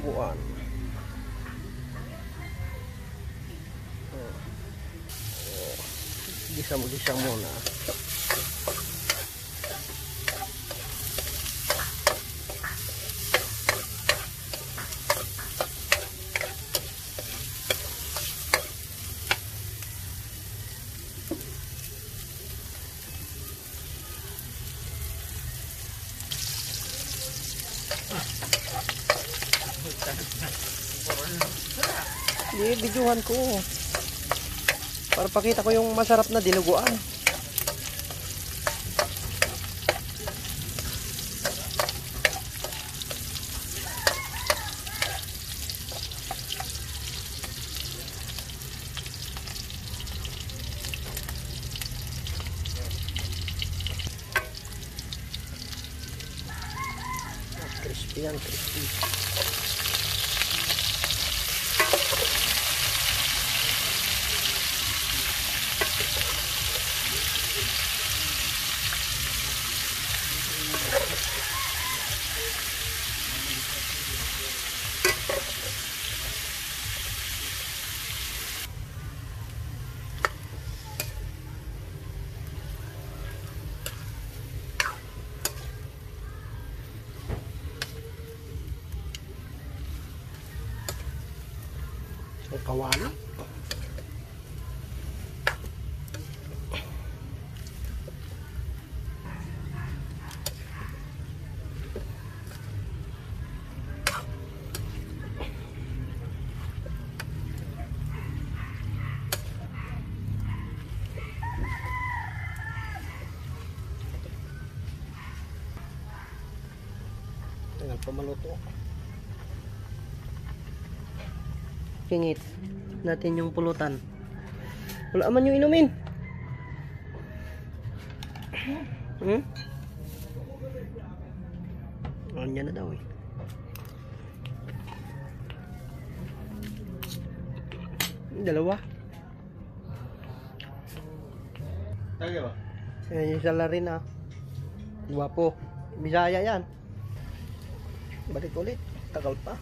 dinuguan. Gisa muna. Videohan ko para pakita ko yung masarap na dinuguan. Crispy yan, crispy. Kawali. Tingnan pa maluto. Kingit natin yung pulutan. Wala man yung inumin. Yan na daw eh. Dalawa. Taga ba? Yung sala rin ah. Guwapo. Bisaya yan. Balik ulit. Tagal pa.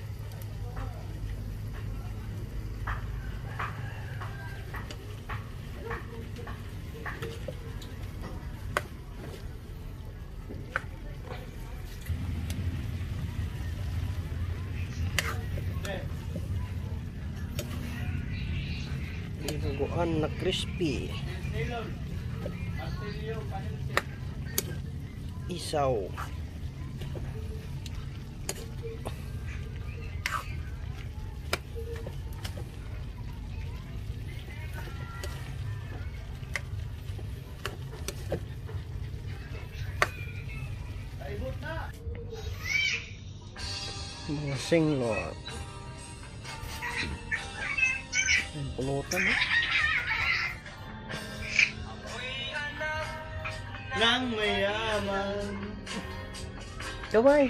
Dinuguan na crispy. Isaw. Mga singlot. Ang pulutan eh. Nang mayaman. Kaway.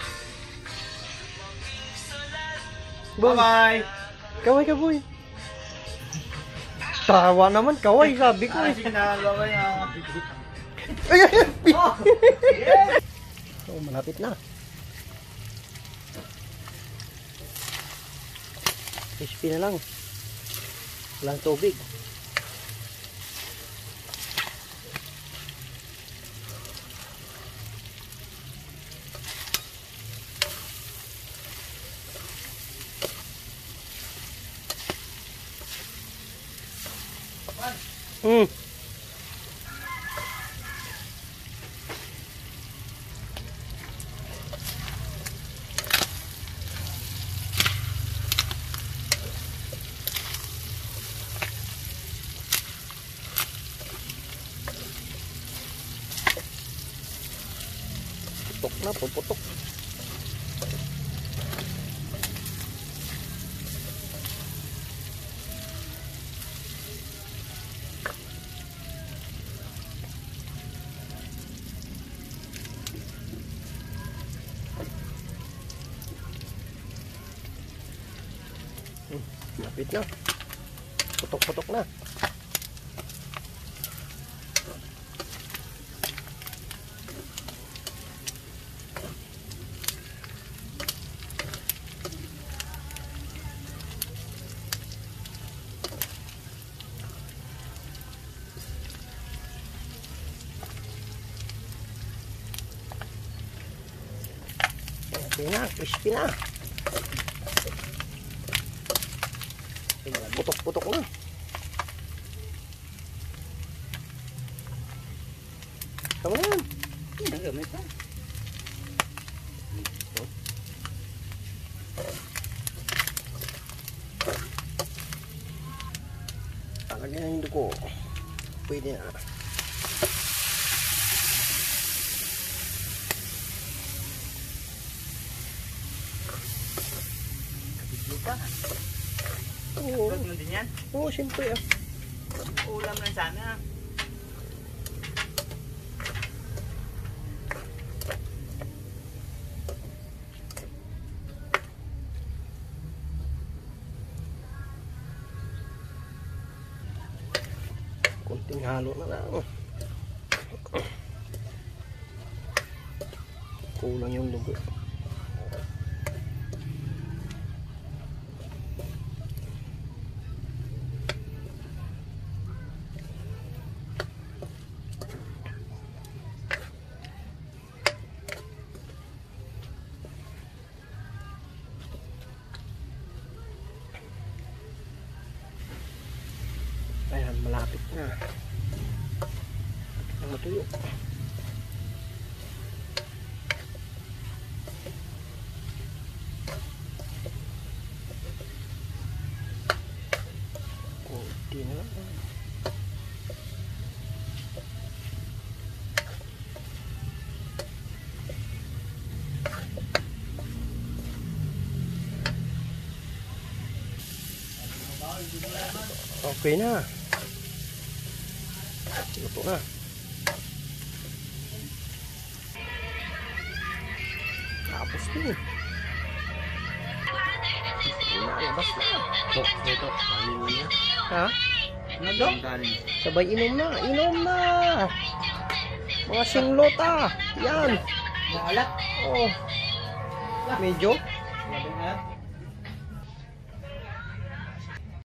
Bye-bye. Kaway ka boy. Tawa naman kaway sabi ko eh. Sinalaway ah. Ay ay ay. Oh, malapit na. Crispy na lang. Walang tubig. Putok na, puputok. Lapit na. Putok-putok na. Okay na, crispy na. Putok-putok na. Tama na yan. Nagamit ha. Talagyan na yung dugo. Pwede na. Video pa. Oo. Upload mo din yan? Oo, siyempre ah. Ulam lang sana. Kunting halo na lang. Kulang yung dugo. Ayan, malapit na. Ang matuyo. Kunti na lang. Okay na. Luto na. Tapos din. Nalabas na. Ito. Kanin mo niya. Ha? Ano daw? Kanin. Sabay inom na. Inom na. Mga singlota. Yan. Maalat. Oh. Medyo. Labing alat.